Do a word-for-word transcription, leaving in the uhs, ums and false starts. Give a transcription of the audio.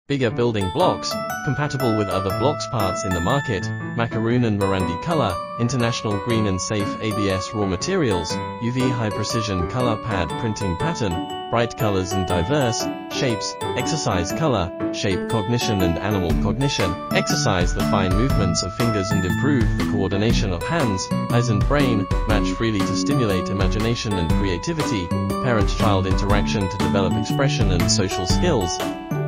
Bigger building blocks, compatible with other blocks parts in the market, macaron and Marandi color, international green and safe A B S raw materials, U V high precision color pad printing pattern, bright colors and diverse shapes, exercise color, shape cognition and animal cognition, exercise the fine movements of fingers and improve the coordination of hands, eyes and brain, match freely to stimulate imagination and creativity, parent-child interaction to develop expression and social skills.